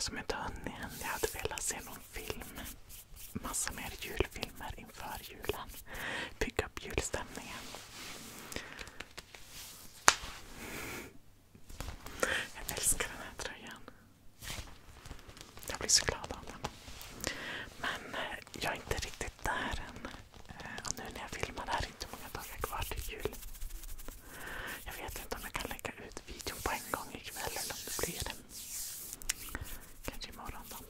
som inte har hunnit än. Jag hade velat se någon film. Massa mer julfilmer inför julen. Bygga upp julstämningen. Jag älskar den här tröjan. Jag blir så glad av den. Men jag är inte riktigt där än. Och nu när jag filmar är det inte många dagar kvar till jul. Jag vet inte om jag kan lägga ut videon på en gång ikväll eller om det blir det. Kanske imorgon då.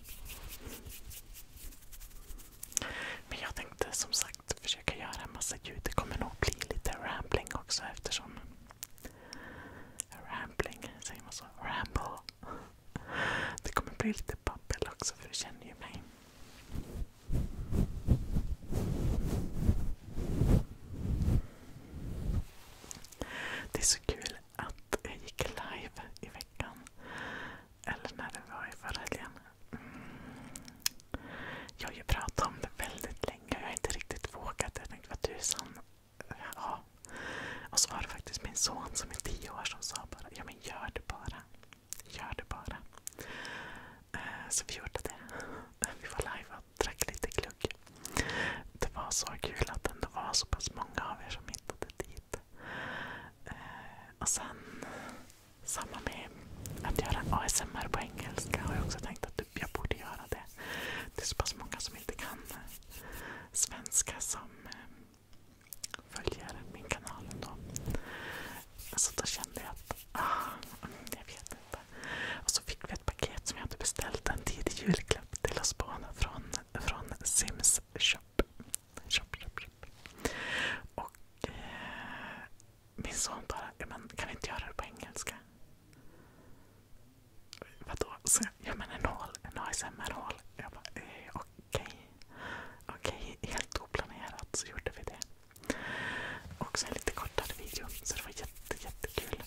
Men jag tänkte som sagt försöka göra en massa ljud. Det kommer nog bli lite rambling också eftersom rambling, säger man så? Ramble. Det kommer bli lite babbel också för du känner ju mig. Det är så kul att jag gick live i veckan. Eller när det var i förra helgen. Jag har ju pratat om det väldigt länge. Jag har inte riktigt vågat. Jag tänkte, vad tusan. Ja. Och så var det faktiskt min son som är 10 år som sa bara, ja men gör det bara. Gör det bara. Så vi gjorde det. Vi var live och drack lite glugg. Det var så kul att det var så pass många av er som hittade dit. Och sen samma med att göra ASMR på engelska har jag också tänkt att jag borde göra det. Det är så pass många som inte kan svenska som följer min kanal ändå. Så då kände jag att jag vet inte. Och så fick vi ett paket som jag hade beställt en tidig julklapp till oss båda från Sims Shop. Och min son bara, men kan vi inte göra det på engelska? Vadå? Så, ja men en ASMR-hål. Jag bara, okej, helt oplanerat så gjorde vi det. Också en lite kortare video, så det var jättekul.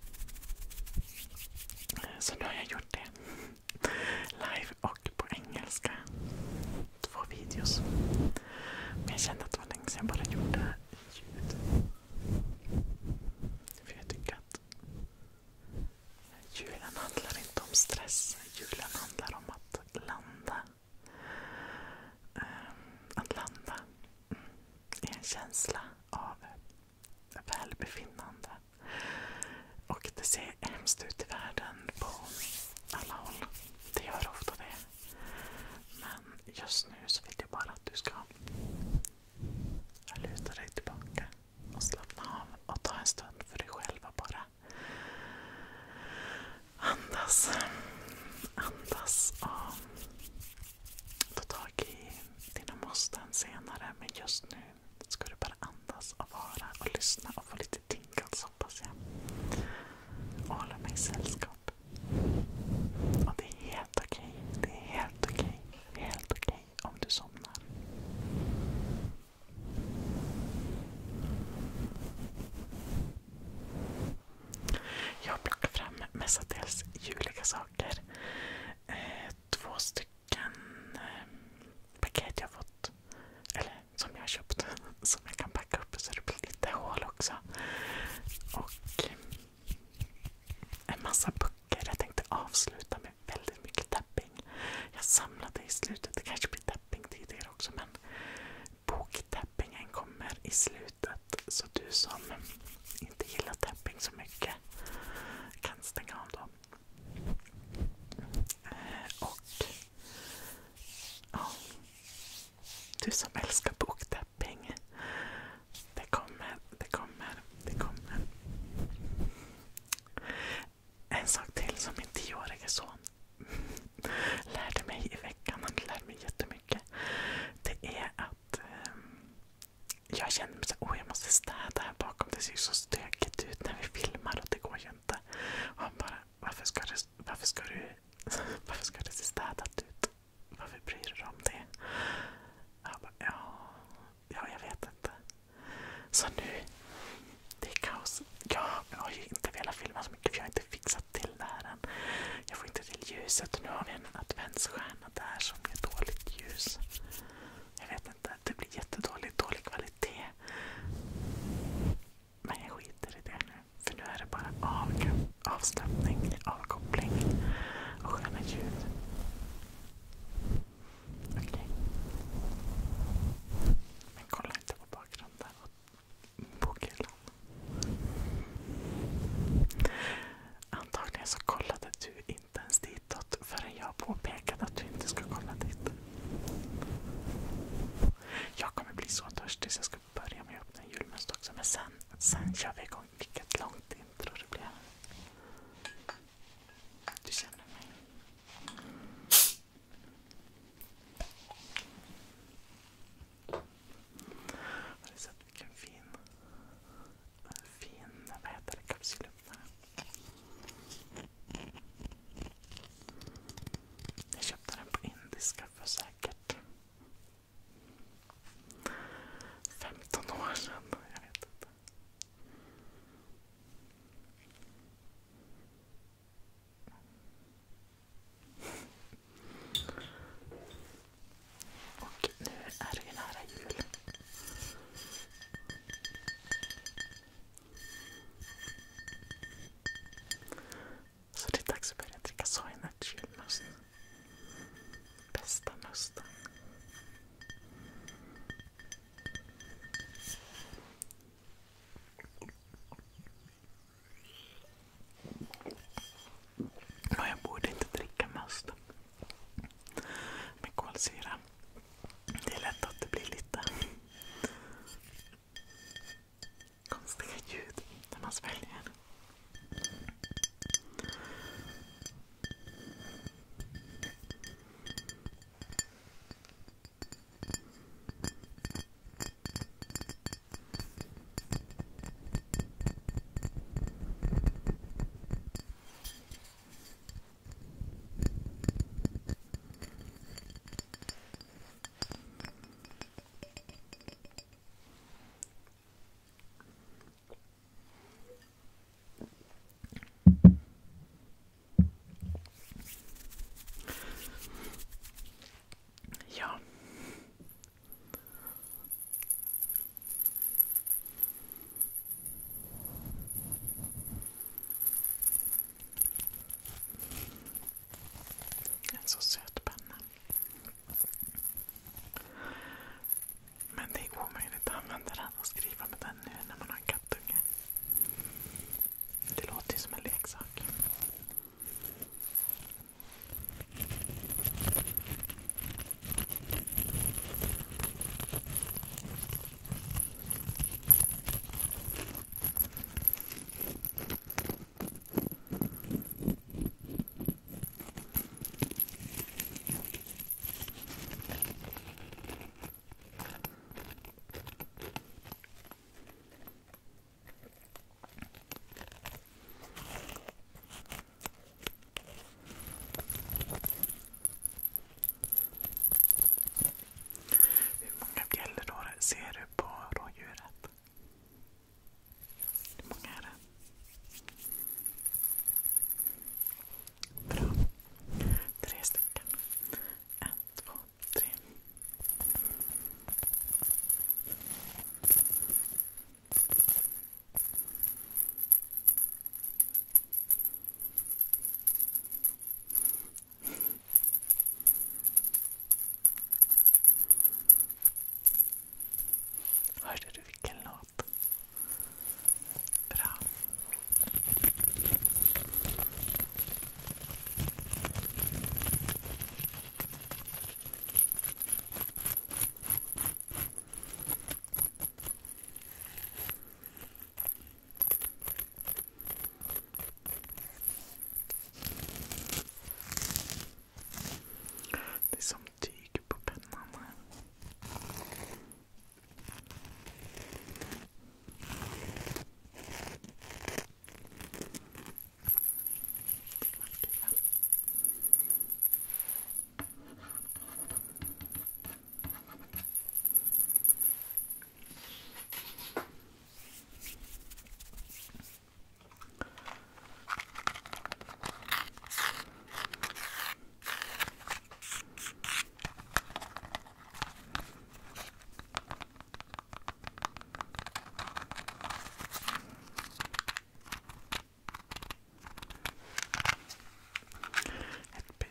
Så nu har jag gjort det live och på engelska. 2 videos. Men jag kände att det var länge sedan jag bara gjorde ljud. För jag tycker att julen handlar inte om stress. Julen handlar om att landa. Att landa i en känsla av välbefinnande. Och det ser hemskt ut i världen på alla håll. Det gör ofta det. Men just nu så vill jag bara att du ska luta dig tillbaka och slappna av och ta en stund för dig själv och bara andas och ta tag i dina måsten senare. Men just nu ska du bara andas och vara och lyssna och få lite tingles, hoppas jag. Och hålla mig i sällskap. Och det är helt okej. Det är helt okej om du somnar. Jag plockar fram mestadels juliga saker. 2 stycken paket jag fått. Eller som jag har köpt. Som jag kan packa upp så det blir lite hål också. Och en massa böcker. Jag tänkte avsluta med väldigt mycket tapping. Jag samlade i slutet. Det kanske blir tapping tidigare också. Men boktappingen kommer i slutet. Så du som inte gillar tapping så mycket kan stänga av då. Och ja, du som älskar boktapping. Det kommer. En sak till som min 10-åriga son lärde mig i veckan. Han lärde mig jättemycket. Det är att jag känner mig så jag måste städa här bakom. Det ser så stökigt ut när vi filmar och det går ju inte. Och han bara, varför ska det se städat ut? Varför bryr du dig om det? Jag bara, ja, jag vet inte. Så nu, det är kaos. Jag har ju inte velat filma så mycket för jag har inte fixat till det här än. Jag får inte till ljuset och nu har vi en adventsstjärna där som ger dåligt ljus. Jag vet inte, det blir dålig kvalitet. Men jag skiter i det nu. För nu är det bara avslappning, avkoppling och sköna ljud.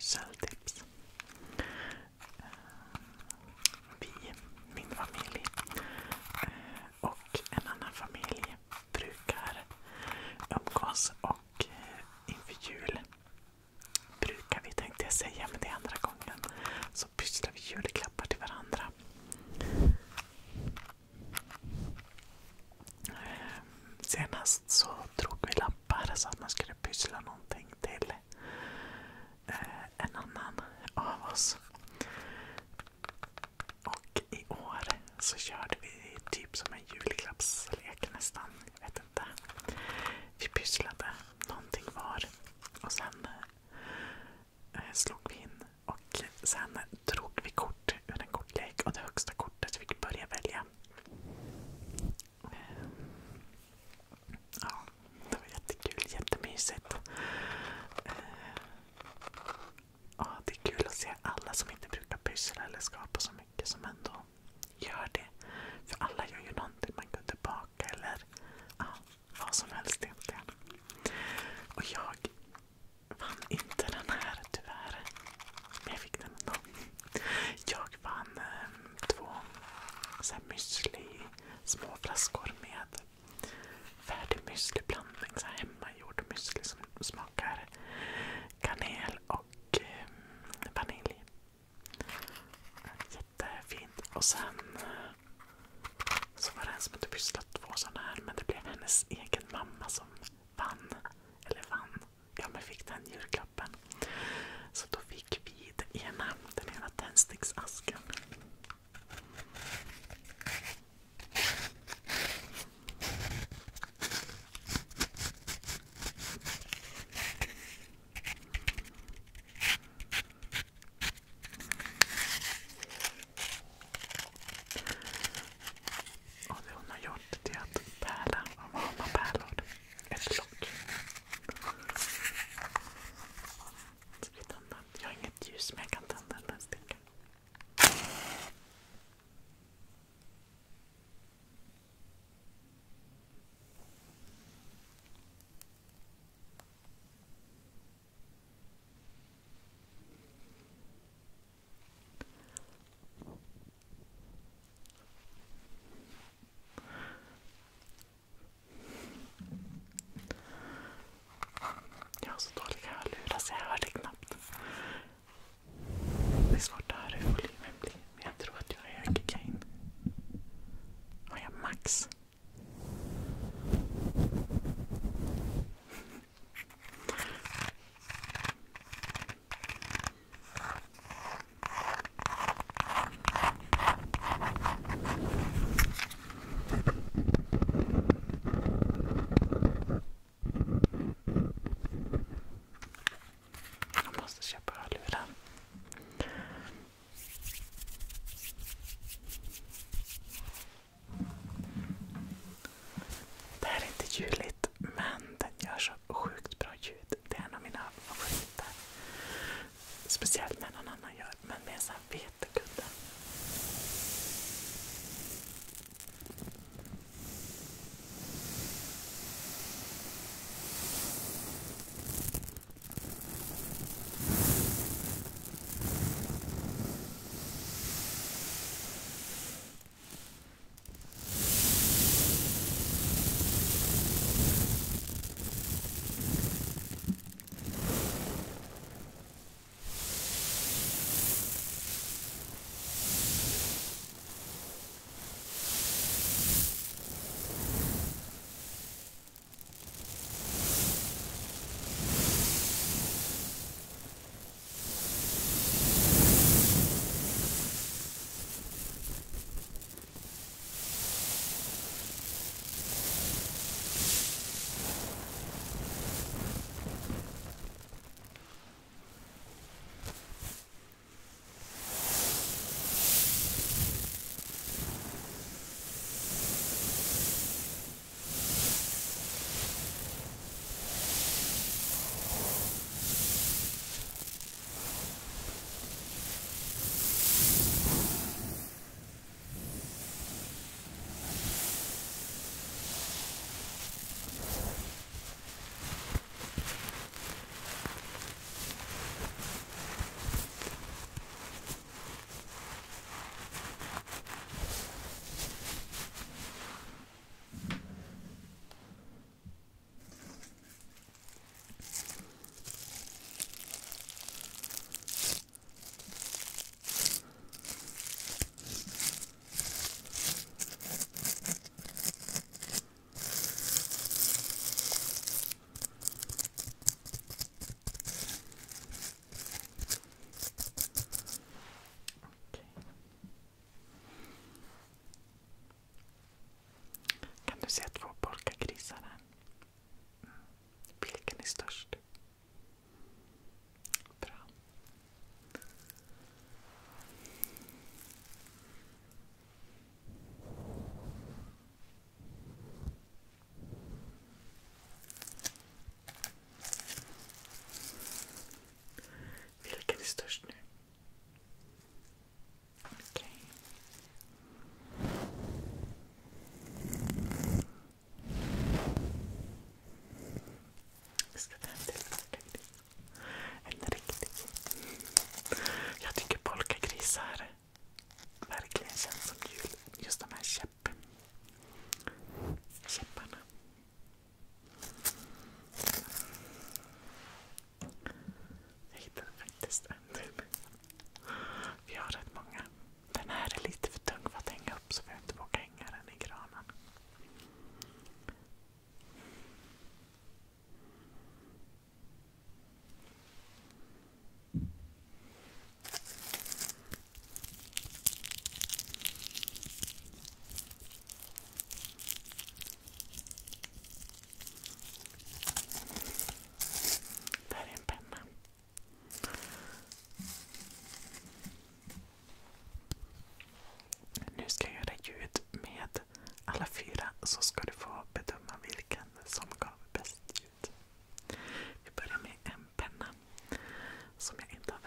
pysseltips. Min familj och en annan familj brukar umgås och inför jul brukar vi, tänkte jag säga, men det är andra gången, så pysslar vi julklappar till varandra. Senast så drog vi lappar så att man skulle pyssla någonting till en annan av oss. Och i år så körde vi typ som en julklappslek nästan. Jag vet inte. Vi pysslade någonting var. Och sen slog vi in. Och sen drog vi kort ur en kortlek. Och det högsta kortet fick börja välja. Ja, det var jättekul. Jättemysigt. Ja, det är kul att se alla som inte brukar pyssla eller skapa så mycket som ändå gör det. För alla gör ju någonting. Man kunde baka eller vad som helst egentligen. Och jag vann inte den här tyvärr. Men jag fick den ändå. Jag vann 2 müsli, små flaskor med färdig müsliblandning. Så här hemmagjord müsli som smakar kanel och vanilj. Jättefint. Och sen så var det en som hade pysslat 2 sådana här, men det blev hennes egen mamma som vann. Eller vann. Ja, men fick den julklappen. Så då fick vi den ena tändsticksasken. Och det hon har gjort det är att pärla av varma pärlor. Ett lock. Så vi tänder. Jag har inget ljus men jag kan tända en sticka. Jag har så dåliga hörlurar så jag hör det knappt. Det är svårt att höra hur volymen blir. Men jag tror att jag har hög gain. Har jag max? Jag måste köpa hörlurar. Det här är inte juligt, men den gör så sjukt bra ljud. Det är en av mina favoriter. Speciellt när någon annan gör, men med en sån här vetekudde.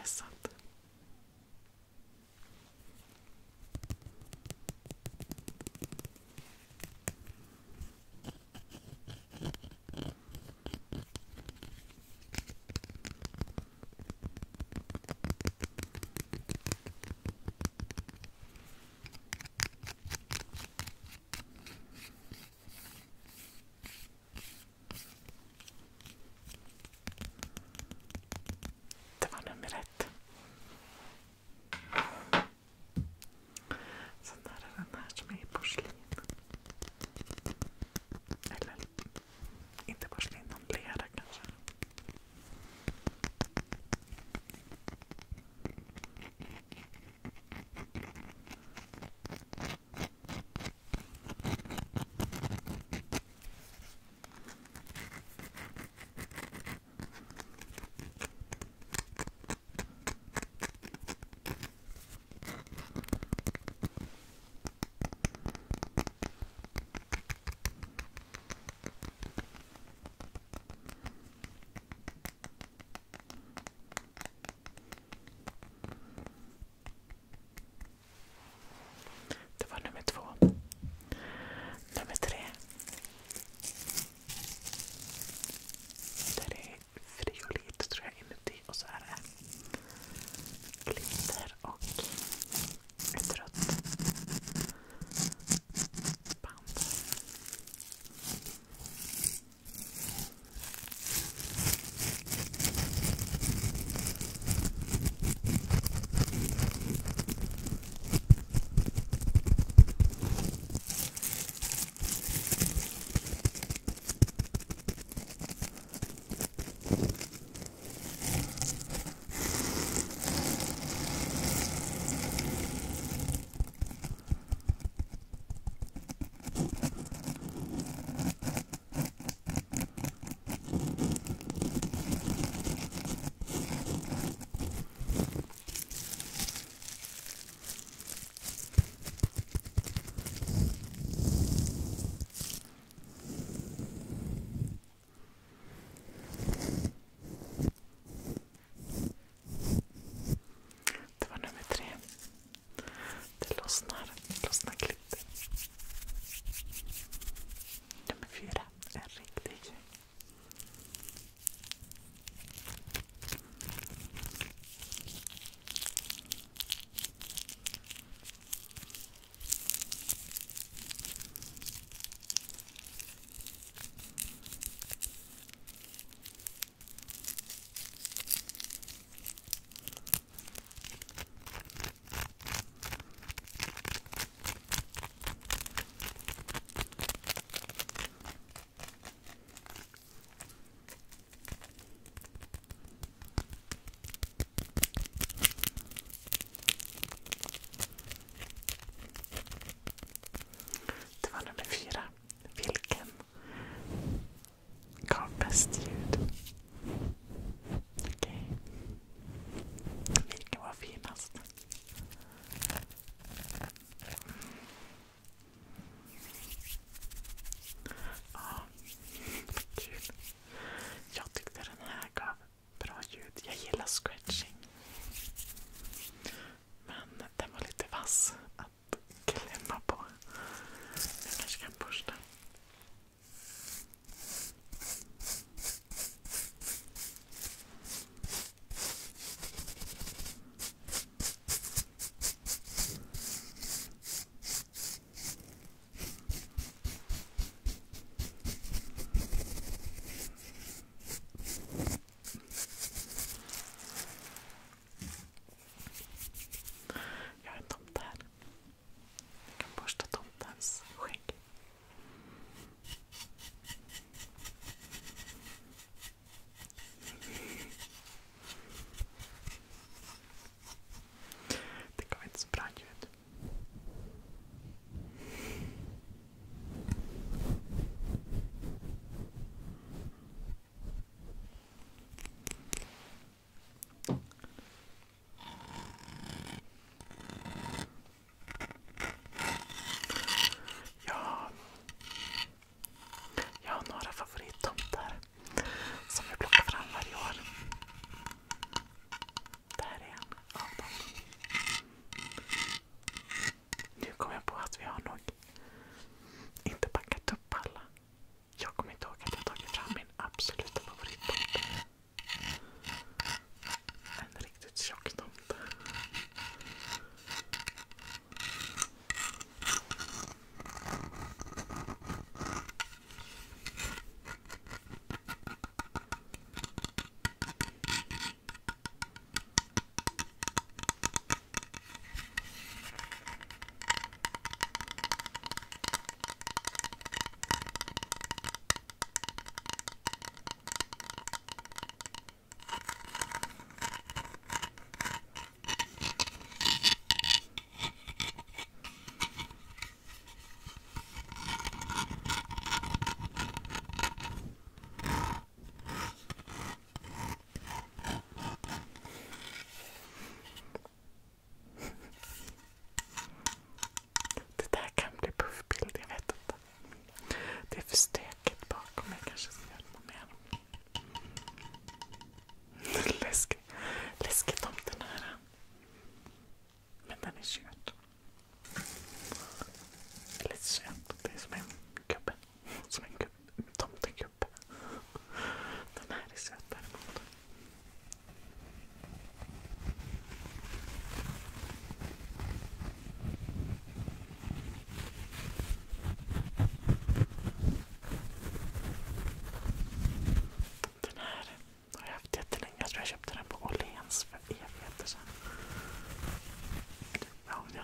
stressad. Det var nummer 1.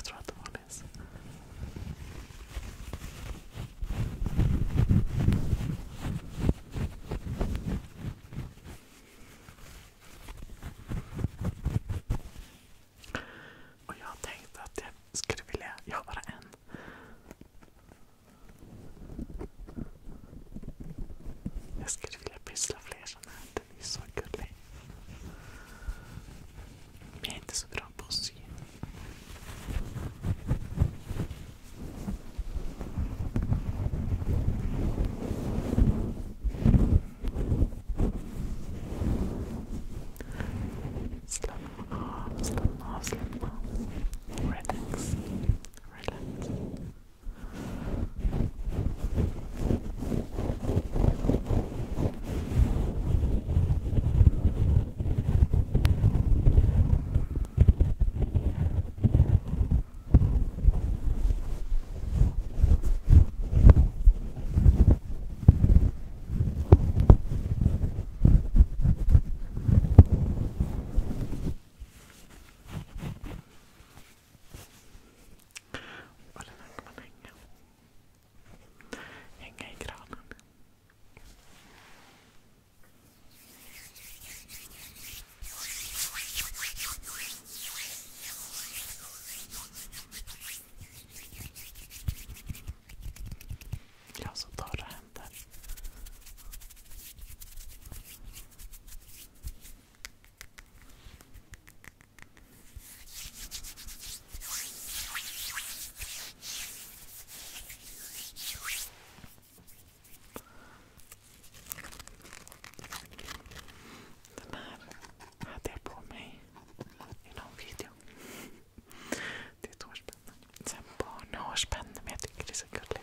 tror att det var det. Och jag tänkte att jag skulle vilja, jag har bara en. Jag skulle vilja pyssla fler sådana här, den är så gullig. Men jag är inte så bra på att sy. Slappna av, slappna av, slappna av. Relax, relax. Och den här kan man hänga i granen. Jag har så torra händer. Den här hade jag på mig i någon video. Det är ett hårspänne. Sen barnhårspänne, men jag tycker det är så gulligt.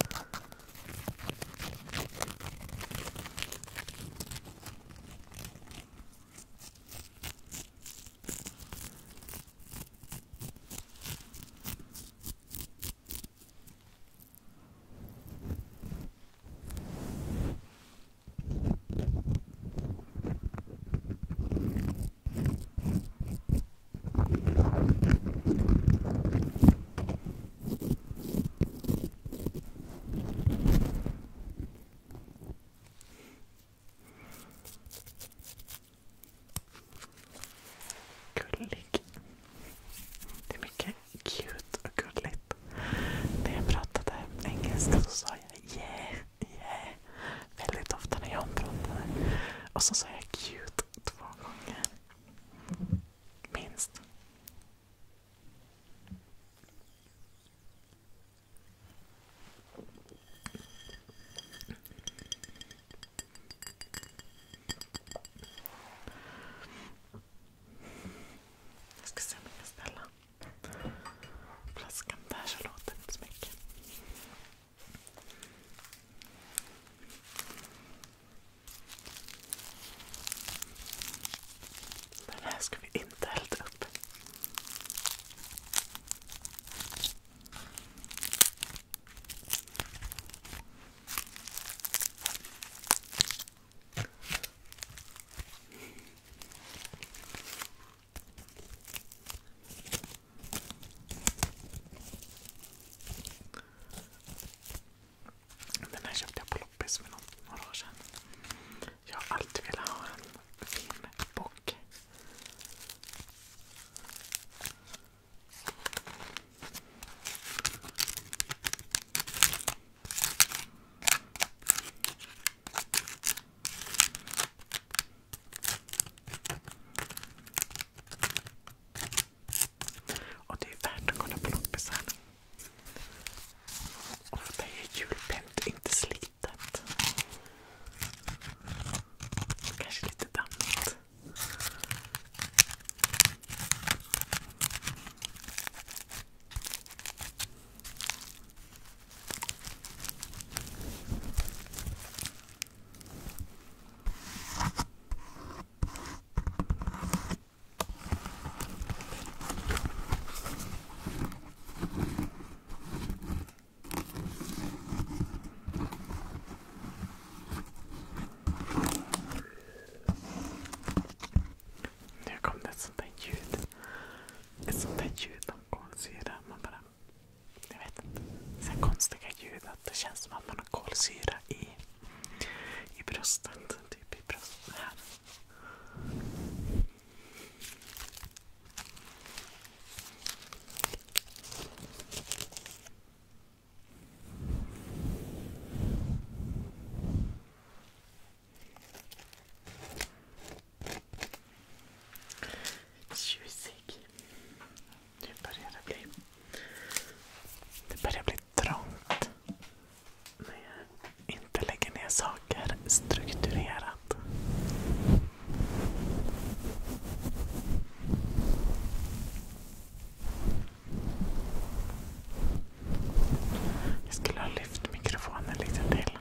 Gullig. Det är mycket cute och gulligt. När jag pratade engelska så sa jag yeah väldigt ofta när jag pratade. Och så sa jag cute 2 gånger. Minst. tjusig. Det börjar bli trångt när jag inte lägger ner saker strukturerat. Jag skulle ha lyft mikrofonen lite till.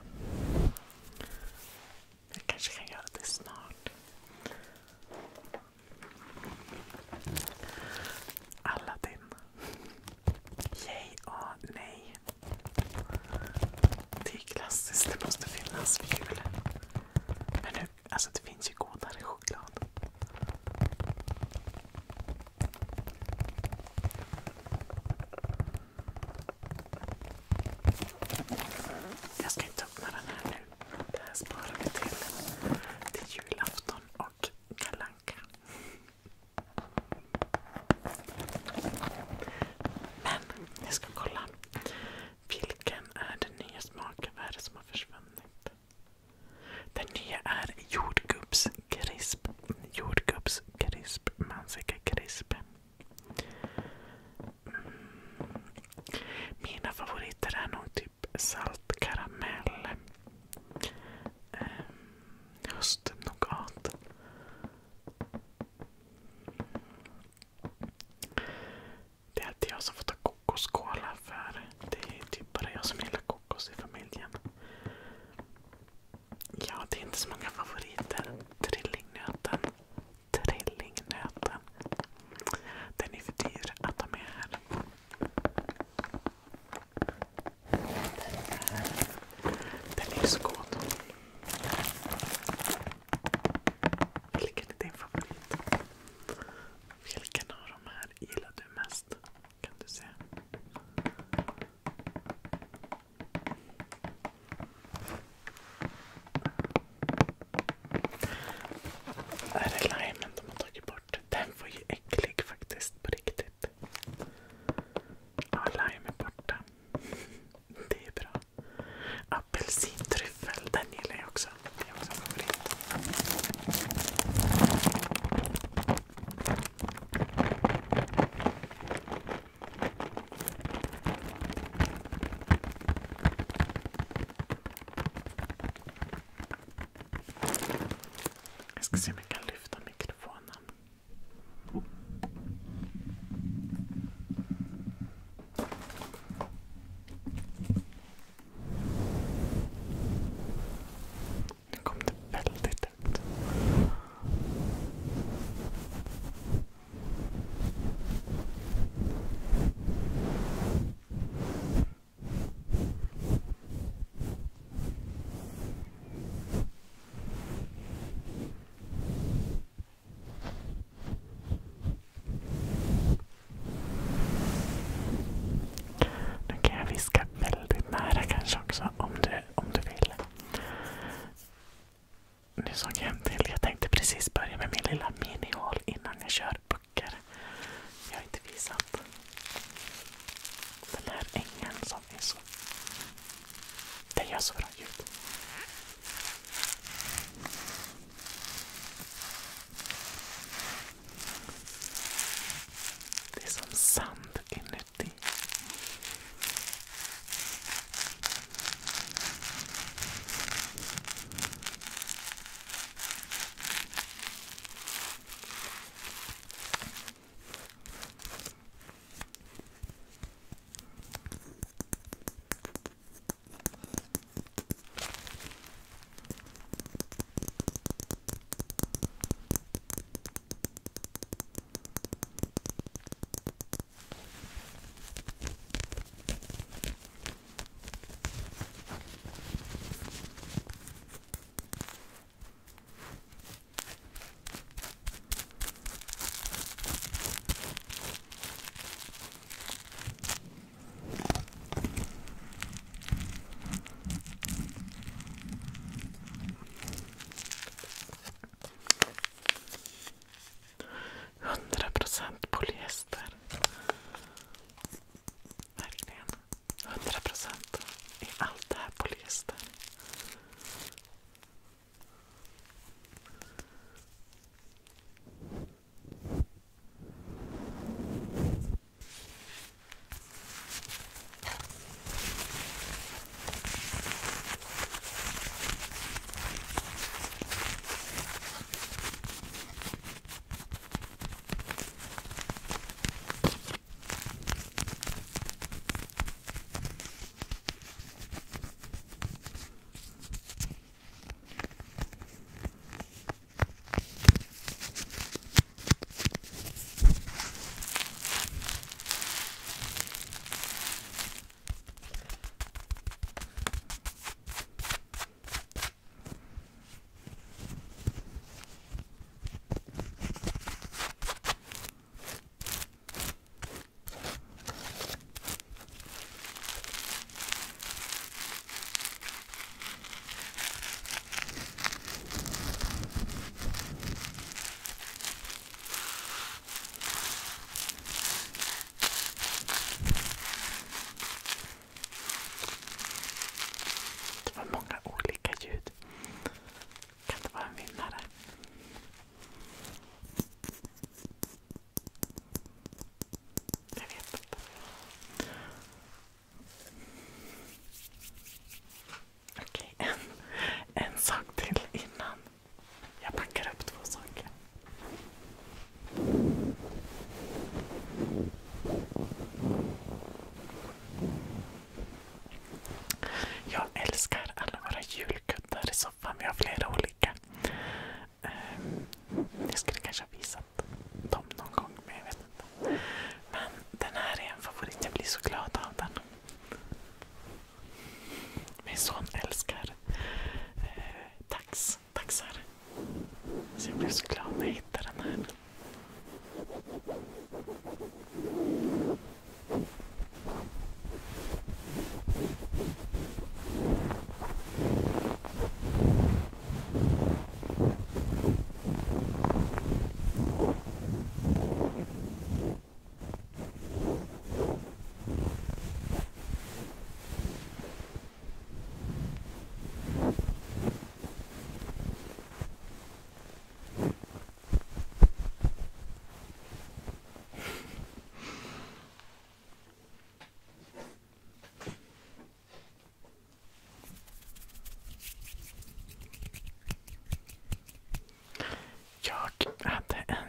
Jag kanske kan göra det snart.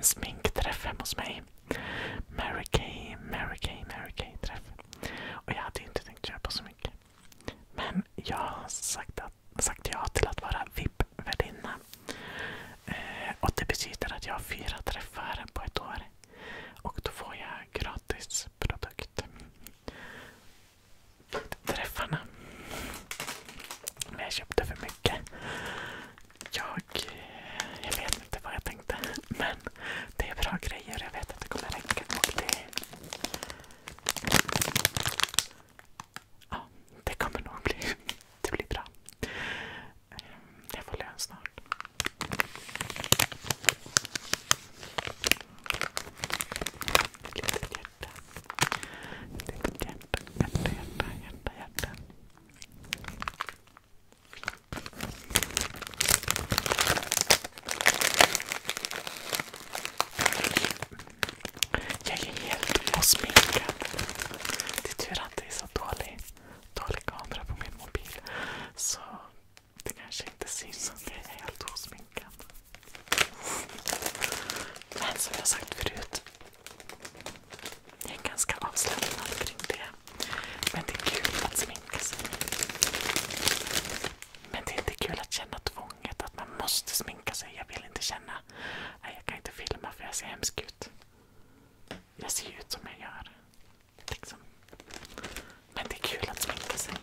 en sminkträff hemma hos mig. Mary Kay träff. Och jag hade ju inte tänkt köpa så mycket. Men jag har sagt ja till att vara VIP-värdinna. Och det betyder att jag har 4 träffar på ett år. Och då får jag gratis produkt. Träffarna. Men jag köpte för mycket. Jag vet inte vad jag tänkte. Men det är bra grejer. Jag vet att det kommer räcka. Och det kommer nog bli. Det blir bra. Jag får lön snart. Hjärta. Jag är helt osminkad. Det är tur att det är så dålig kamera på min mobil. Så det kanske inte syns att jag är helt osminkad. Men som jag sagt förut, jag är ganska avslappnad kring det. Men det är kul att sminka sig. Men det är inte kul att känna tvånget att man måste sminka sig. Jag vill inte känna, nej, jag kan inte filma för jag ser hemsk ut. Jag ser ut som jag gör. Liksom. Men det är kul att sminka sig.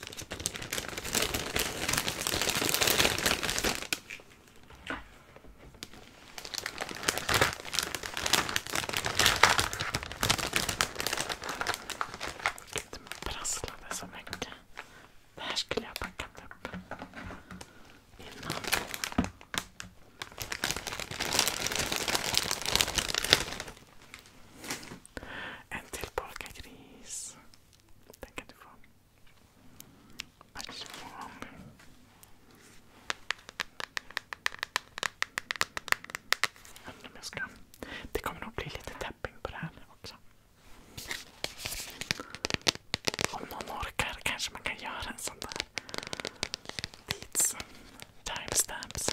Gud, det prasslade så mycket. Det här skulle jag packat upp innan. En till polkagris. Den kan du få. Varsågod. Undrar om jag ska. Det kommer nog bli lite tapping på det här också. Om någon orkar kanske man kan göra en sån där timestamps.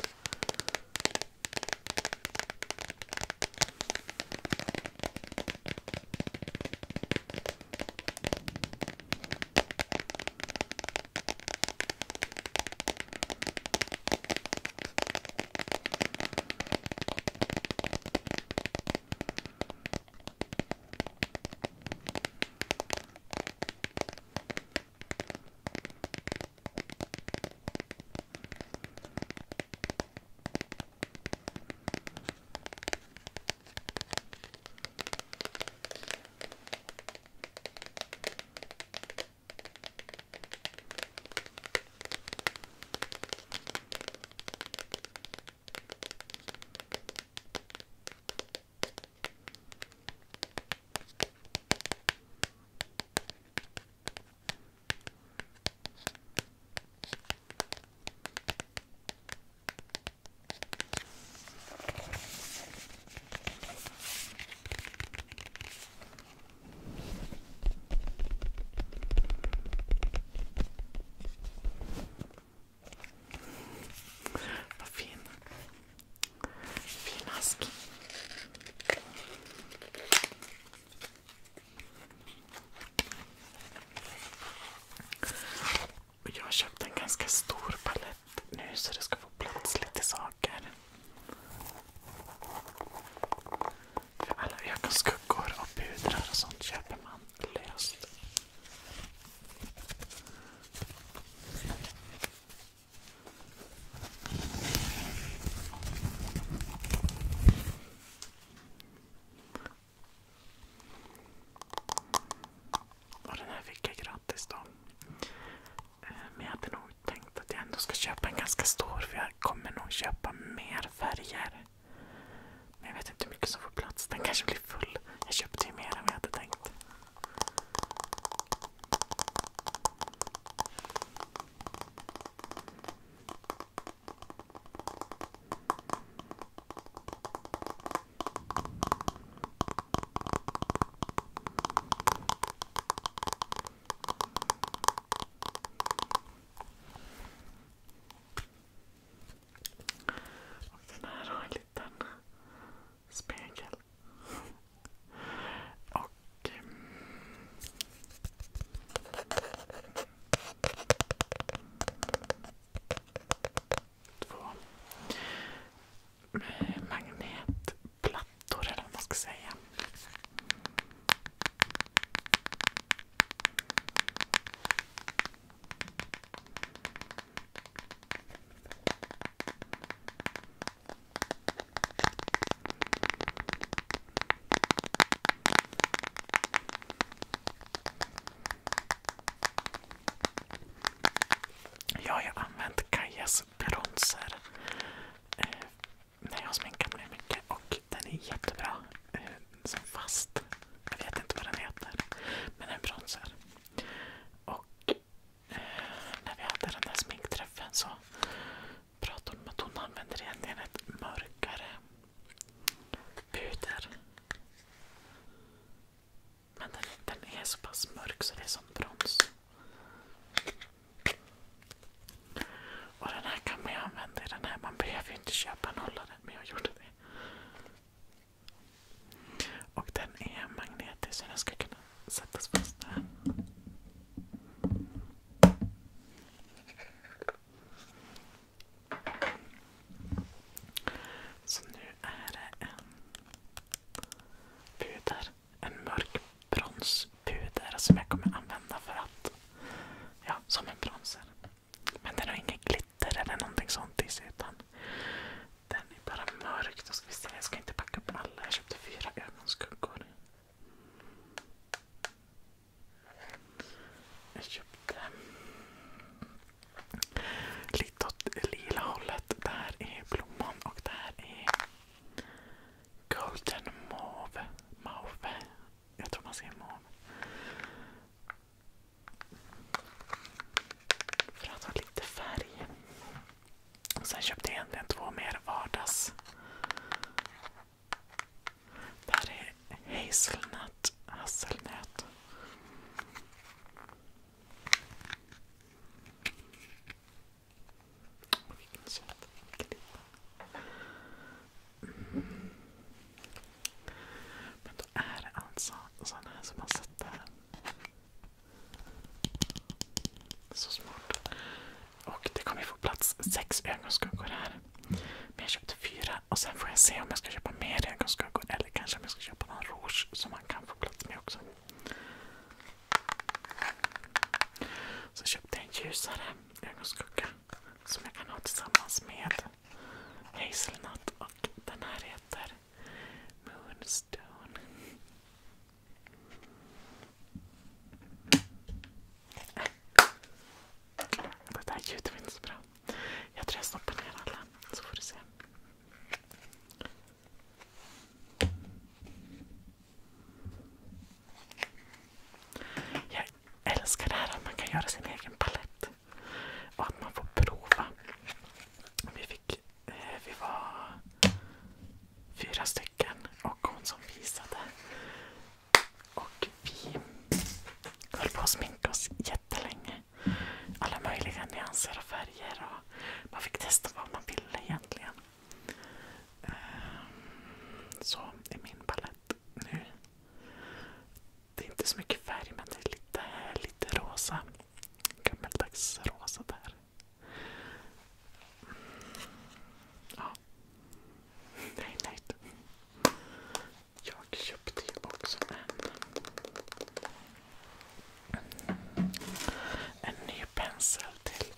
Jag har köpt en ganska stor palett nu så det ska få plats lite saker. För alla ögonskuggor och pudrar och sånt köper man löst. Och den här fick jag gratis då. Men jag hade nog tänkt att jag ändå ska köpa en ganska stor, för jag kommer nog köpa mer färger. Men jag vet inte hur mycket som får plats. Den kanske blir full. Jag köpte ju mer än vad jag hade tänkt. puder. En mörk bronspuder som jag kommer använda för att, ja, som en bronzer. Men den har ingen glitter eller någonting sånt i sig, utan den är bara mörk. Då ska vi se, jag ska inte packa upp alla. Jag köpte 4 ögonskuggor. Jag köpte lite åt lila hållet. Där är blomman och där är golden mauve. Jag tror man säger mauve. För att ha lite färg. Och sen köpte jag egentligen 2 mer vardags. Där är hasselnöt. Vilken söt. Men då är det alltså sådana här som man sätter. Så smart. Och det kommer få plats 6 ögonskuggor här. Men jag köpte 4 och sen får jag se om jag ska köpa mer ögonskuggor eller kanske om jag ska köpa någon rouge som man kan få plats med också. Så köpte jag en ljusare ögonskugga som jag kan ha tillsammans med hazelnut, och den här heter Moonstone. Det där ljudet var inte så bra. Jag tror jag stoppar ner alla, så får du se. Jag älskar det här att man kan göra sin egen palett och att man får prova. Vi var 4 stycken och hon som visade. Och vi höll på att sminka oss jättelänge. Alla möjliga nyanser och färger, och man fick testa vad man ville egentligen. Så är min palett nu. Det är inte så mycket färg, men det är lite rosa. Gammaldags rosa där. Ja, jag är nöjd. Jag köpte ju också en ny pensel till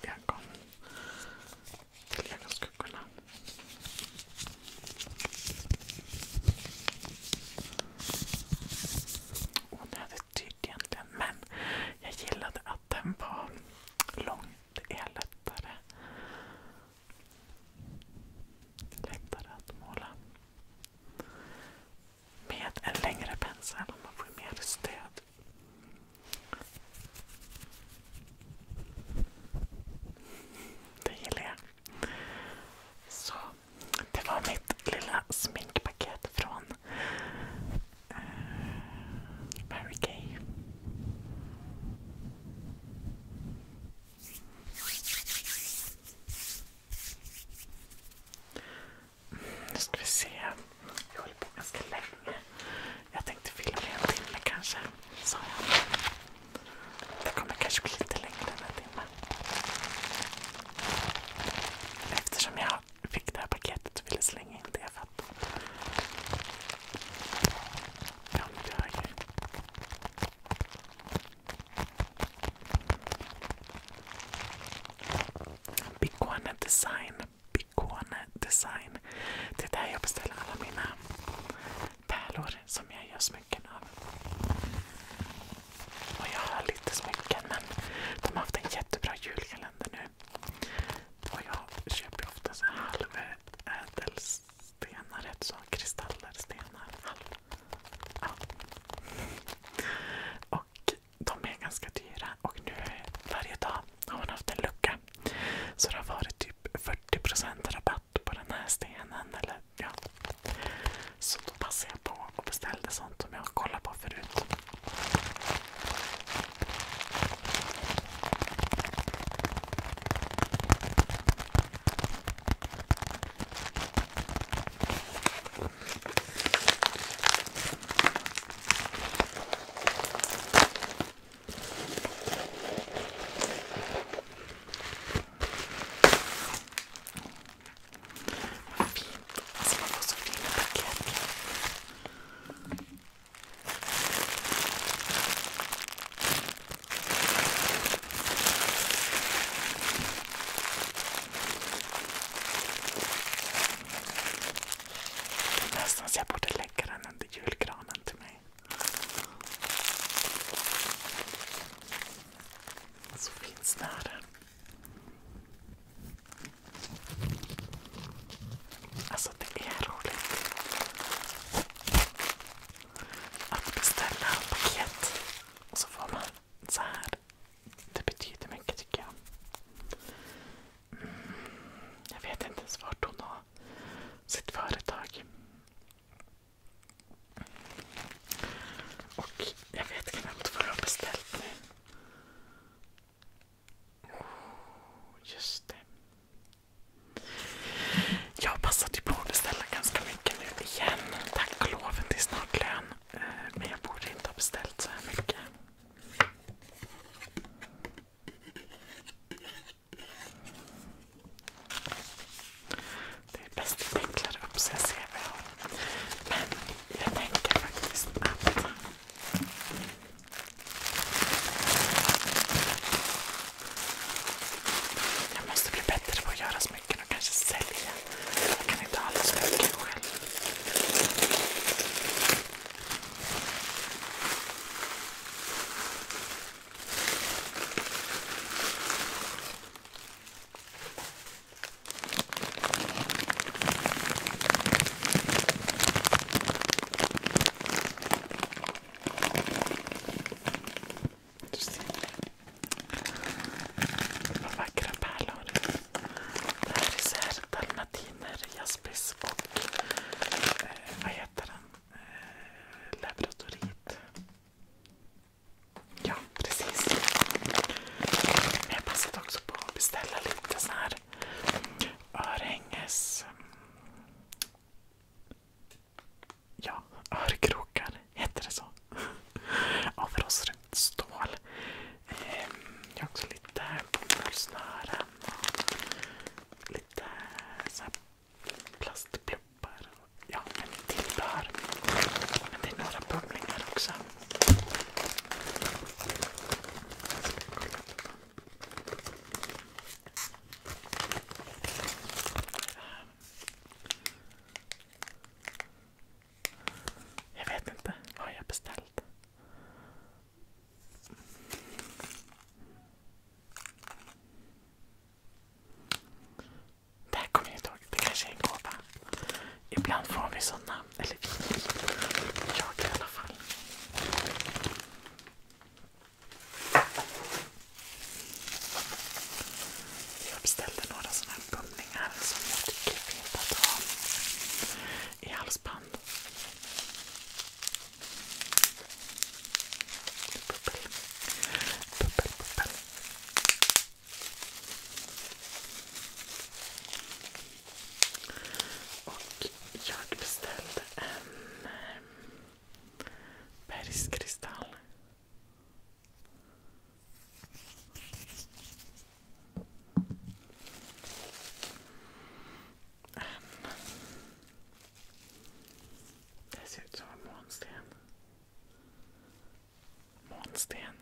ögonskuggorna. Onödigt dyrt egentligen, men jag gillade att den var lång. Det är lättare att måla med en längre pensel. Man får mer stöd. Det gillar jag. Så det var mitt lilla sminkpaket från Mary Kay. Nu ska vi se. Jag håller på ganska länge. Jag tänkte filma en timme kanske. Så det kommer kanske bli lite längre än en timme. Eftersom jag fick det här paketet och ville slänga in det för att... Ja, men det hör ju. Bicone Design. Det är där jag beställer alla mina pärlor som jag gör smycken av. Och jag har lite smycken, men de har haft en jättebra julkalender nu. Och jag köper ofta så halvädelstenar, rätt så kristallerstenar. Ja. Och de är ganska dyra. Och nu varje dag har hon haft en lucka. Så det har varit typ 40% rabatt på den här stenen. Eller, ja. Så då passar jag på och beställde sånt som jag kollar på förut. månsten.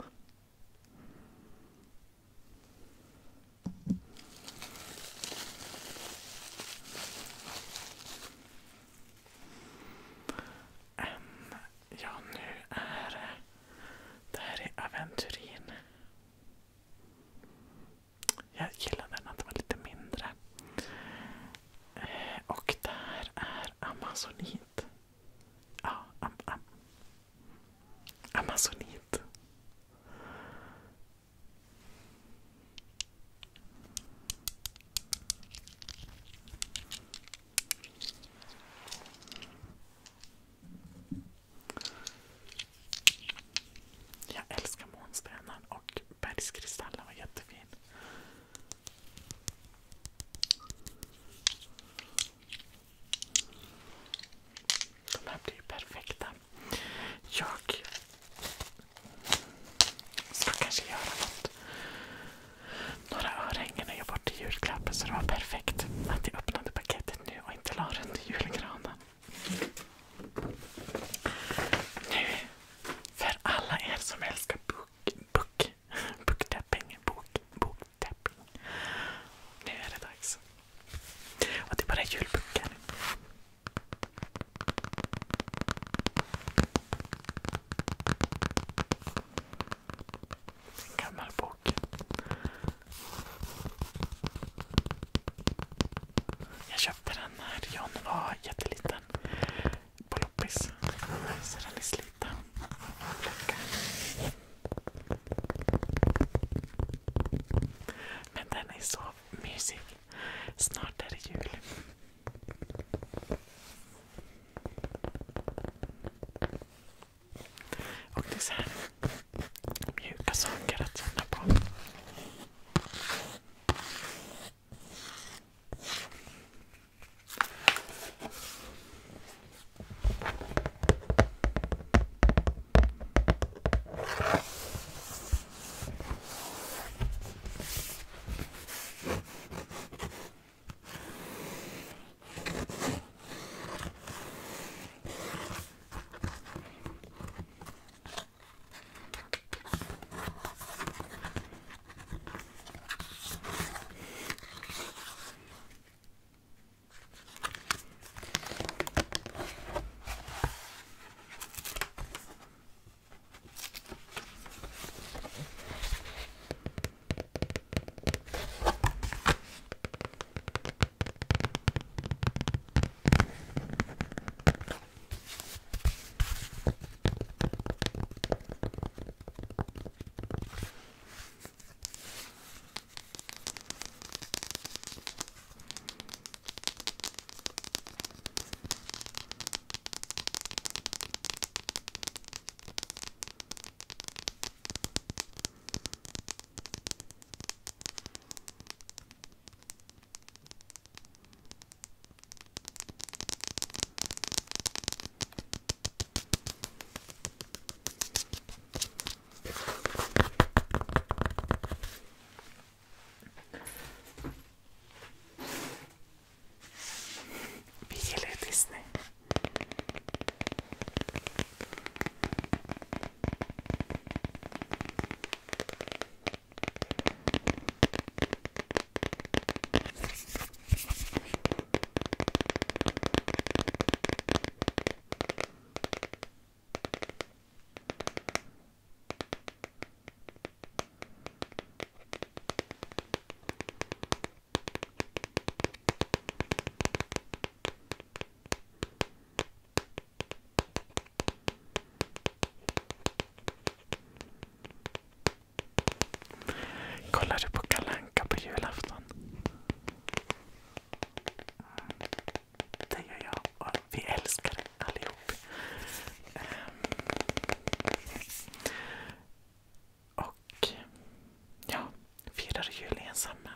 Ja, nu är det här är Aventurin. Jag gillar den att den var lite mindre. Och där är Amazonit. Ja, Amazonit. Jag älskar månstenen och bergskristallen var jättefin. De här blir ju perfekta. Jag ska kanske göra några örhängen och ge bort till julklappen, så det var perfekt att jag öppnade paketet nu och inte la det under julgranen. Nu, för alla er som älskar boktapping, nu är det dags. Och det är bara julböcker. En gammal bok. Jag köpte den när John var jätteliten på loppis. Så den är sliten. Men den är så mysig. Snart är det jul. Och det är så här mjuka saker att känna på. Kollar du på Kalle Anka på julafton? Det gör jag och vi älskar det allihop. Och ja, firar jul ensamma.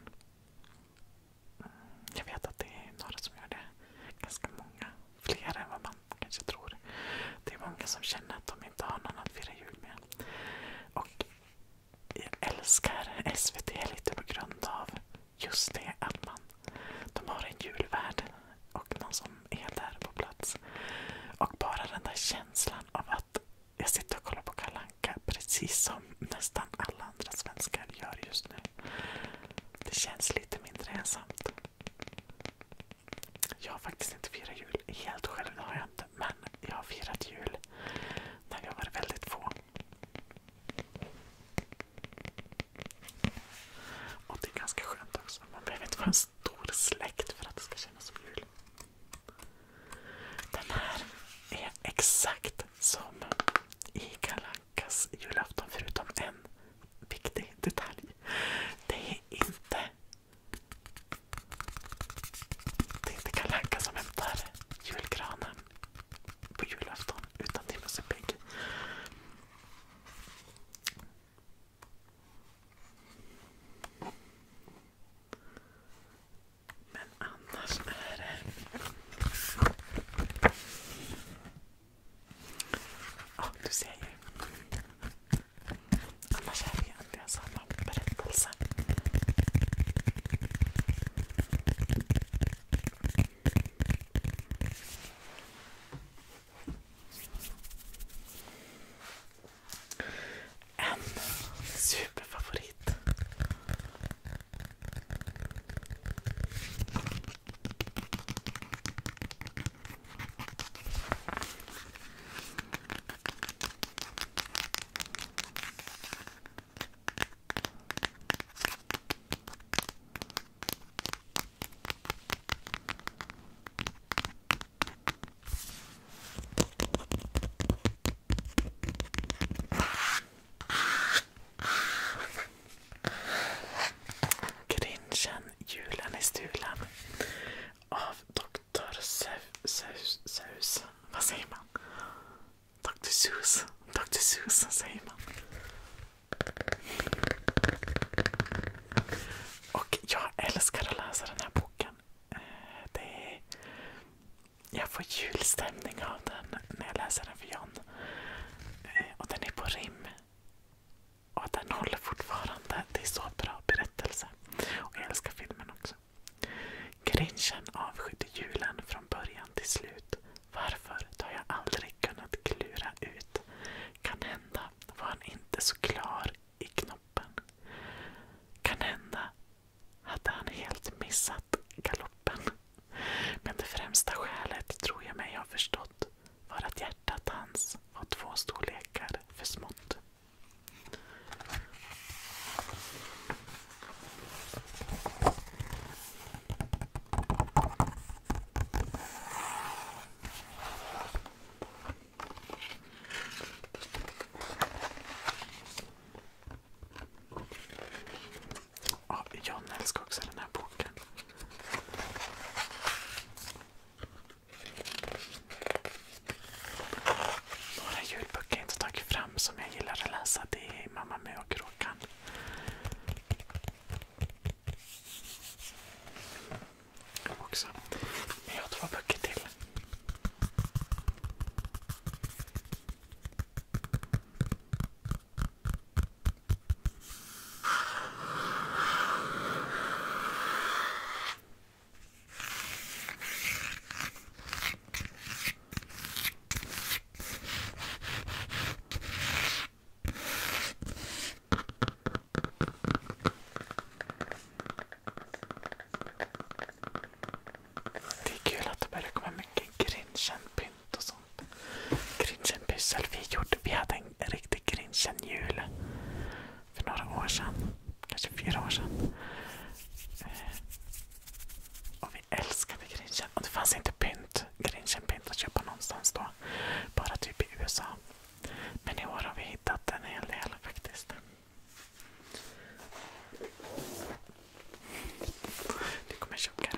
Jag vet att det är några som gör det. Ganska många. Fler än vad man kanske tror. Det är många som känner att de inte har någon att fira jul med. Och jag älskar SVT lite på grund av just det att de har en julvärd och någon som är där på plats. Och bara den där känslan av att jag sitter och kollar på Kalle Anka precis som ser ju. Annars är det egentligen samma berättelse. En superfavorit. Grinchen, julen i stulan av Dr. Seuss. Vad säger man? Dr. Seuss. Dr. Seuss säger man. Och jag älskar att läsa den här boken. Jag får julstämning av den när jag läser den för John. Och den är på rim. Och den håller fortfarande. Det är så bra berättelse. Och jag älskar filmen också. Grinchen avskydde julen från början till slut. Varför? Det har jag aldrig kunnat klura ut. Kan hända var han inte så klar i knoppen. Kan hända hade han helt missat galoppen. Men det främsta skälet tror jag mig ha förstått var att hjärtat hans var 2 storlekar för smått. John älskar också den här boken. Några julböcker jag inte tagit fram som jag gillar att läsa, det är Mamma Mö och Kråkan. Också. Men jag har 2 böcker till. Grinchen-pynt och sånt. Grinchen-pyssel vi hade en riktig Grinchen-jul för några år sedan. Kanske 4 år sedan. Och vi älskade Grinchen. Och det fanns inte Grinchen-pynt att köpa någonstans då. Bara typ i USA. Men i år har vi hittat en hel del faktiskt. Det kommer tjockare.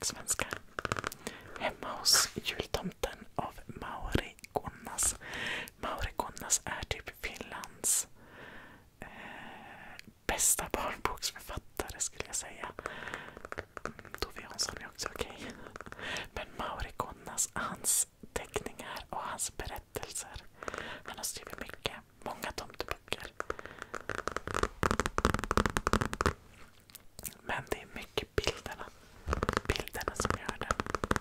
svenska. Hemma hos jultomten av Mauri Gunnas. Mauri Gunnas är typ Finlands bästa barnboksförfattare skulle jag säga. Tove Jansson är också okej. Men Mauri Gunnas, hans teckningar och hans berättelser. Han har skrivit mycket. Många tomteböcker. Men det är mycket bilderna. Bilderna som gör det.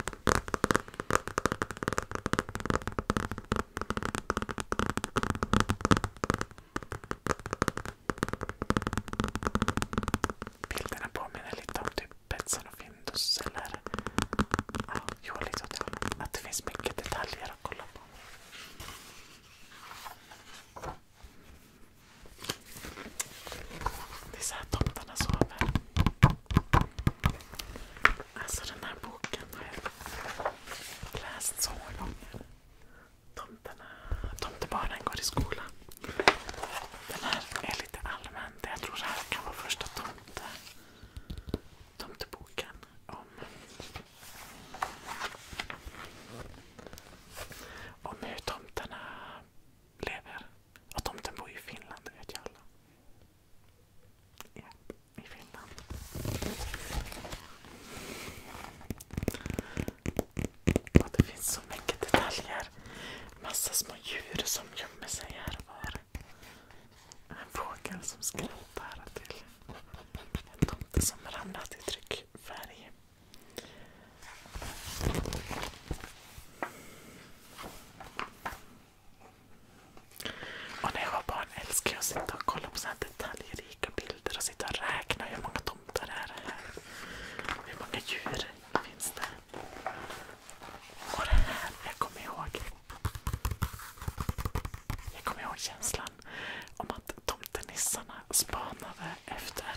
Bilderna påminner lite om typ Betsson och Findus eller ja, lite åt det hållet. Att det finns mycket detaljer att kolla på. Det är så här tomtarna sover. Alltså den här boken har jag läst så många gånger. Tomtebarnen går i skolan. Den här är lite allmän. Jag tror det här kan vara första tomteboken om hur tomterna lever. Och tomten bor i Finland, det vet jag alla. Ja, i Finland. Och det finns så mycket detaljer. Massa små djur som gömmer sig här och var. En fågel som skrattar till. En tomte som ramlat i tryckfärg. Och när jag var barn älskade jag att sitta och kolla på sådana detaljrika bilder och sitta och räkna hur många tomtar det är här. Hur många djur finns det? Och det här, jag kommer ihåg känslan om att tomtenissarna spanade efter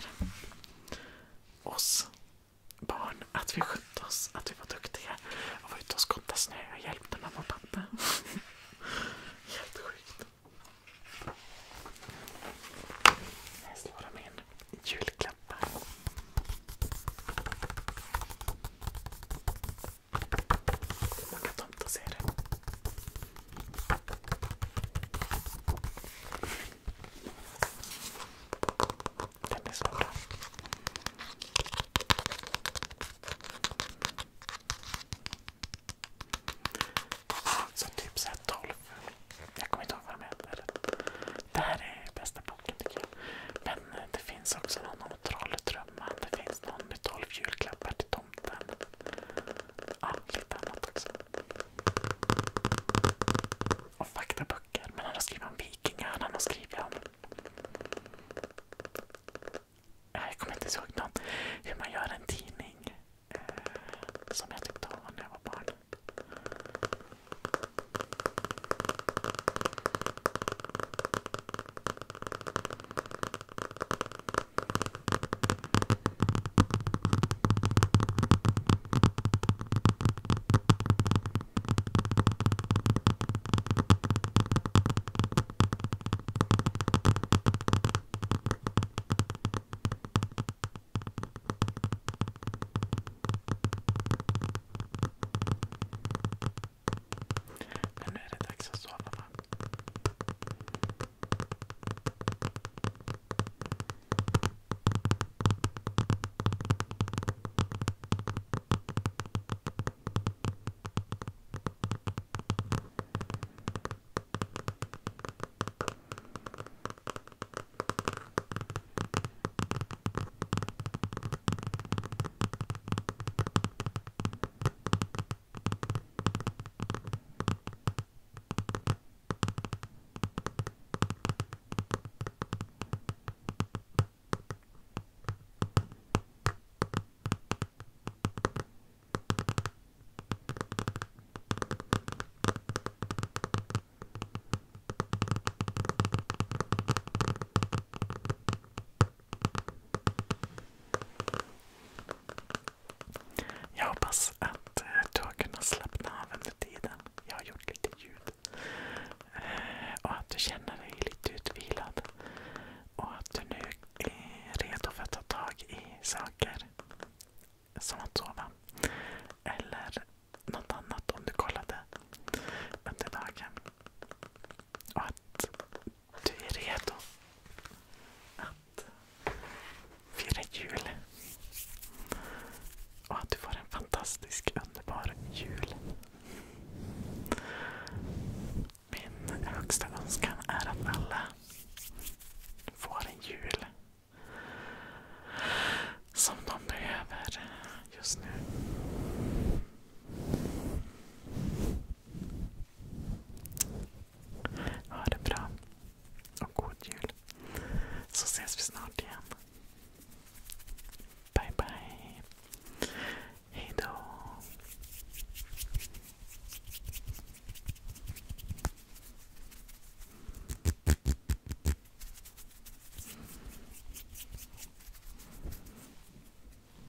oss barn. Att vi skötte oss, att vi var duktiga och var ute och skottade snö och hjälpte mamma och pappa.